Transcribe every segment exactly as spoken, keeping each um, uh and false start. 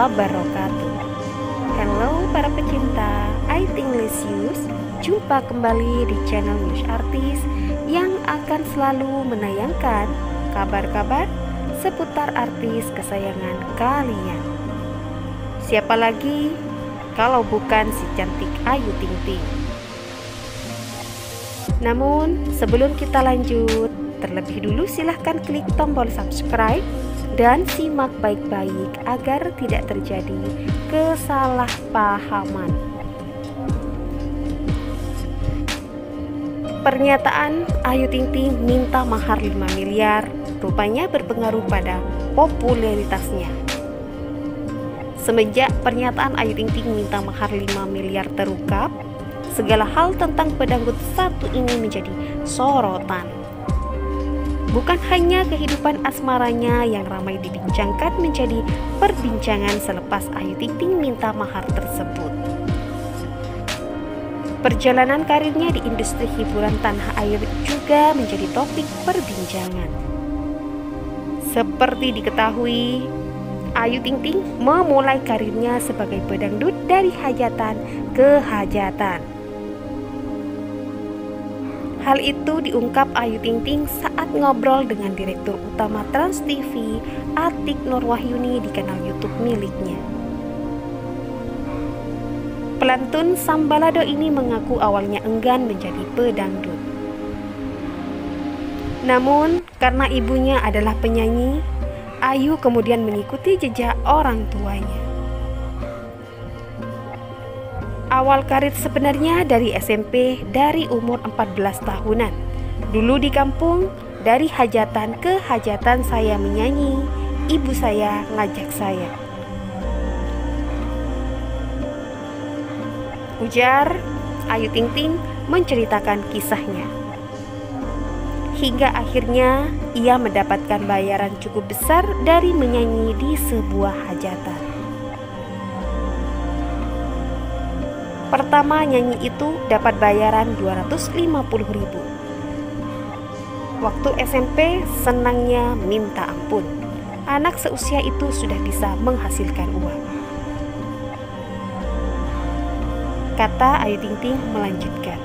wabarakatuh. Halo para pecinta I Think Lisius, jumpa kembali di channel News Artis yang akan selalu menayangkan kabar-kabar seputar artis kesayangan kalian. Siapa lagi kalau bukan si cantik Ayu Ting Ting. Namun sebelum kita lanjut, terlebih dulu silahkan klik tombol subscribe dan simak baik-baik agar tidak terjadi kesalahpahaman. Pernyataan Ayu Ting Ting minta mahar lima miliar rupanya berpengaruh pada popularitasnya. Semenjak pernyataan Ayu Ting Ting minta mahar lima miliar terungkap, segala hal tentang pedangdut satu ini menjadi sorotan. Bukan hanya kehidupan asmaranya yang ramai dibincangkan menjadi perbincangan selepas Ayu Ting Ting minta mahar tersebut. Perjalanan karirnya di industri hiburan tanah air juga menjadi topik perbincangan. Seperti diketahui, Ayu Ting Ting memulai karirnya sebagai pedangdut dari hajatan ke hajatan. Hal itu diungkap Ayu Ting Ting saat ngobrol dengan Direktur Utama Trans T V Atik Nurwahyuni di kanal YouTube miliknya. Pelantun Sambalado ini mengaku awalnya enggan menjadi pedangdut. Namun karena ibunya adalah penyanyi, Ayu kemudian mengikuti jejak orang tuanya. Awal karir sebenarnya dari S M P dari umur empat belas tahunan. Dulu di kampung, dari hajatan ke hajatan saya menyanyi, ibu saya ngajak saya. Ujar Ayu Ting Ting menceritakan kisahnya. Hingga akhirnya ia mendapatkan bayaran cukup besar dari menyanyi di sebuah hajatan. Pertama nyanyi itu dapat bayaran dua ratus lima puluh ribu. Waktu S M P senangnya minta ampun. Anak seusia itu sudah bisa menghasilkan uang. Kata Ayu Ting Ting melanjutkan.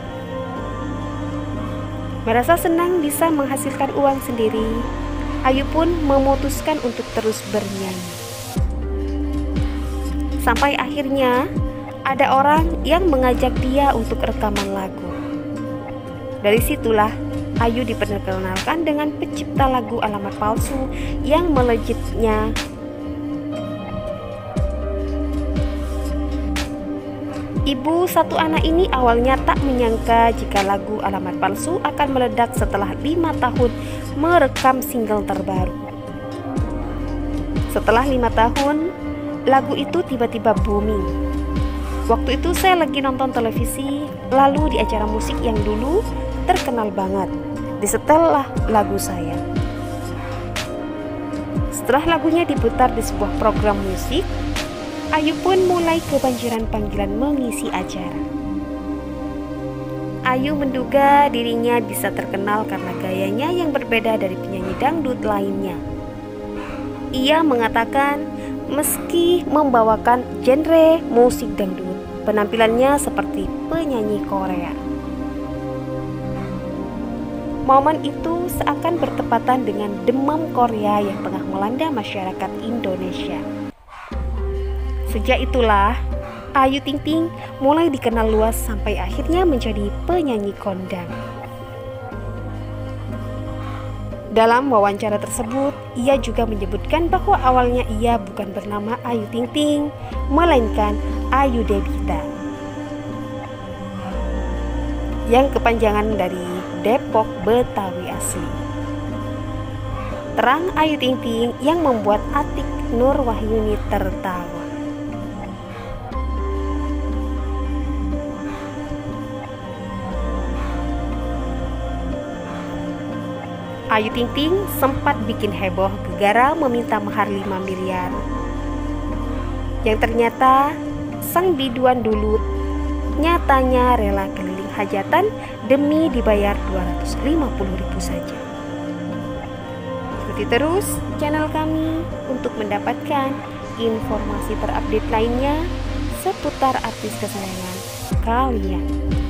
Merasa senang bisa menghasilkan uang sendiri, Ayu pun memutuskan untuk terus bernyanyi. Sampai akhirnya ada orang yang mengajak dia untuk rekaman lagu. Dari situlah Ayu diperkenalkan dengan pencipta lagu Alamat Palsu yang melejitnya. Ibu satu anak ini awalnya tak menyangka jika lagu Alamat Palsu akan meledak setelah lima tahun merekam single terbaru. Setelah lima tahun, lagu itu tiba-tiba booming. Waktu itu saya lagi nonton televisi, lalu di acara musik yang dulu terkenal banget, disetellah lagu saya. Setelah lagunya diputar di sebuah program musik, Ayu pun mulai kebanjiran panggilan mengisi acara. Ayu menduga dirinya bisa terkenal karena gayanya yang berbeda dari penyanyi dangdut lainnya. Ia mengatakan meski membawakan genre musik dangdut, penampilannya seperti penyanyi Korea. Momen itu seakan bertepatan dengan demam Korea yang tengah melanda masyarakat Indonesia. Sejak itulah, Ayu Ting Ting mulai dikenal luas sampai akhirnya menjadi penyanyi kondang. Dalam wawancara tersebut, ia juga menyebutkan bahwa awalnya ia bukan bernama Ayu Ting Ting, melainkan Ayu Debita, yang kepanjangan dari Depok Betawi asli. Terang Ayu Ting Ting yang membuat Atik Nurwahyuni tertawa. Ayu Ting Ting sempat bikin heboh gegara meminta mahar lima miliar. Yang ternyata sang biduan dulu nyatanya rela keliling hajatan demi dibayar dua ratus lima puluh ribu saja. Ikuti terus channel kami untuk mendapatkan informasi terupdate lainnya seputar artis kesayangan kalian.